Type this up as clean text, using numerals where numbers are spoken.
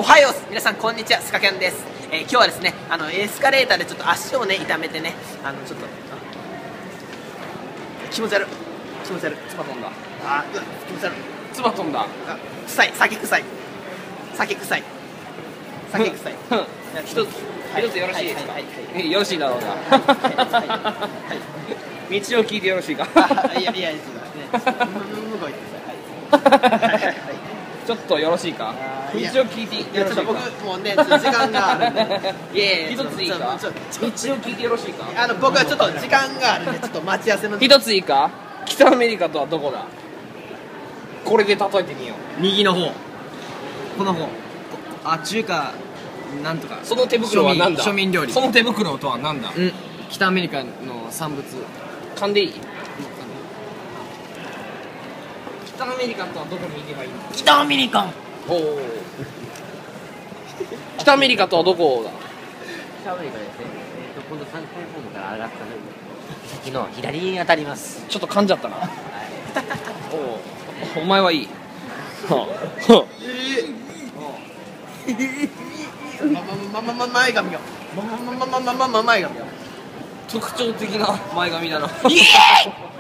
おはよう皆さんこんにちは、スカキャンです。今日はですね、エスカレーターでちょっと足をね痛めてね、ちょっと気持ち悪い唾飛んだ。気持ち悪い。 唾飛んだ。 臭い、酒臭い。 一つよろしいですか。よろしいだろうな。道を聞いてよろしいか。 いや向こう行ってください。 ちょっとよろしいか。道を聞いてよろしいか。 僕もうね、時間があるんで。 一ついいか。道を聞いてよろしいか。 僕はちょっと時間があるんで、ちょっと待ち合わせの。 一ついいか。北アメリカとはどこだ。これで例えてみよう。 右の方、この方、中華なんとか。 その手袋は何だ。 庶民料理。 その手袋とは何だ。 北アメリカの産物。 噛んでいい。北アメリカとはどこに行けばいいの。 北アメリカ。 おお。北アメリカとはどこだ。 北アメリカですね。この3階ホームから上がった先の左に当たります。 ちょっと噛んじゃったな。お前はいい。 前髪が。前髪が。 特徴的な前髪だな。 イエーイ。